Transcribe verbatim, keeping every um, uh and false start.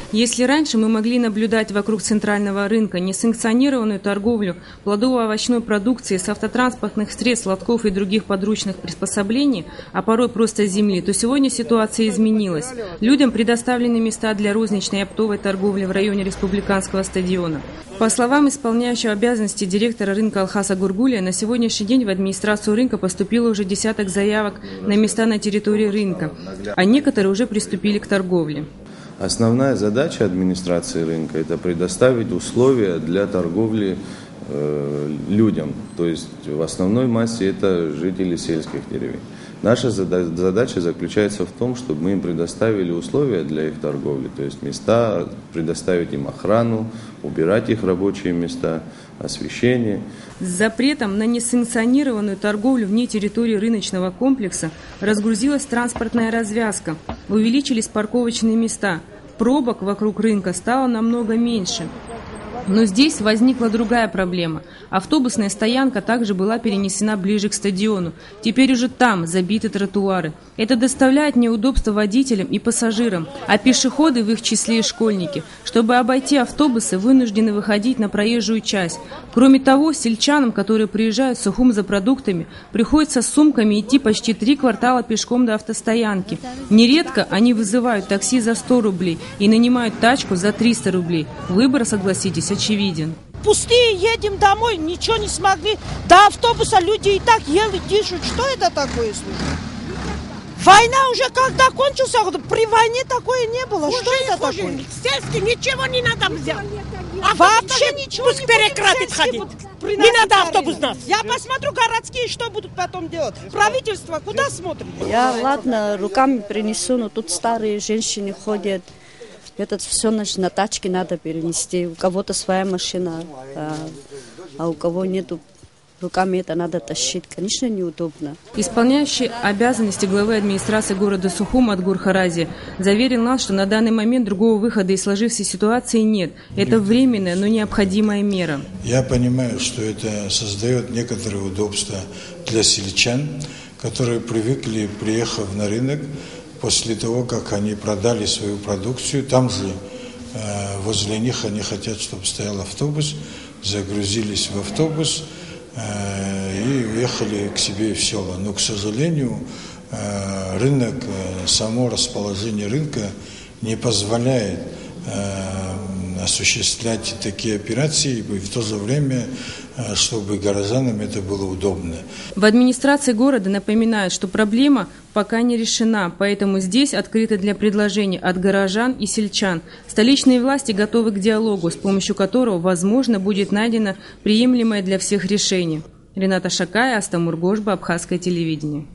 Если раньше мы могли наблюдать вокруг центрального рынка несанкционированную торговлю плодово-овощной продукцией с автотранспортных средств, лотков и других подручных приспособлений, а порой просто с земли, то сегодня ситуация изменилась. Людям предоставлены места для розничной и оптовой торговли в районе республиканского стадиона. По словам исполняющего обязанности директора рынка Алхаса Гургулия, на сегодняшний день в администрацию рынка поступило уже десяток заявок на места на территории рынка, а некоторые уже приступили к торговле. Основная задача администрации рынка – это предоставить условия для торговли э, людям, то есть в основной массе это жители сельских деревень. Наша задача заключается в том, чтобы мы им предоставили условия для их торговли, то есть места, предоставить им охрану, убирать их рабочие места, освещение. С запретом на несанкционированную торговлю вне территории рыночного комплекса разгрузилась транспортная развязка, увеличились парковочные места, пробок вокруг рынка стало намного меньше. Но здесь возникла другая проблема. Автобусная стоянка также была перенесена ближе к стадиону. Теперь уже там забиты тротуары. Это доставляет неудобства водителям и пассажирам, а пешеходы, в их числе и школьники, чтобы обойти автобусы, вынуждены выходить на проезжую часть. Кроме того, сельчанам, которые приезжают в Сухум за продуктами, приходится с сумками идти почти три квартала пешком до автостоянки. Нередко они вызывают такси за сто рублей и нанимают тачку за триста рублей. Выбор, согласитесь, очевиден. Пустые едем домой, ничего не смогли. До автобуса люди и так еле дышат. Что это такое, слушай? Война уже когда кончилась, при войне такое не было. Хуже, что это хуже. Такое? Сельский ничего не надо взять. А вообще ничего пусть не перекратит ходить. Не надо автобус нас. Я посмотрю, городские что будут потом делать. Правительство куда смотрит? Я, ладно, руками принесу, но тут старые женщины ходят. Это все значит, на тачке надо перенести. У кого-то своя машина, а, а у кого нету, руками это надо тащить. Конечно, неудобно. Исполняющий обязанности главы администрации города Сухум Адгур Харази заверил нас, что на данный момент другого выхода из сложившейся ситуации нет. Это временная, но необходимая мера. Я понимаю, что это создает некоторые удобства для сельчан, которые привыкли, приехав на рынок, после того, как они продали свою продукцию, там же э, возле них они хотят, чтобы стоял автобус, загрузились в автобус э, и уехали к себе в село. Но, к сожалению, э, рынок, э, само расположение рынка не позволяет э, осуществлять такие операции, и в то же время, чтобы горожанам это было удобно. В администрации города напоминают, что проблема пока не решена, поэтому здесь открыто для предложений от горожан и сельчан. Столичные власти готовы к диалогу, с помощью которого, возможно, будет найдено приемлемое для всех решение. Рената Шакая, Астамур Гошба, Абхазское телевидение.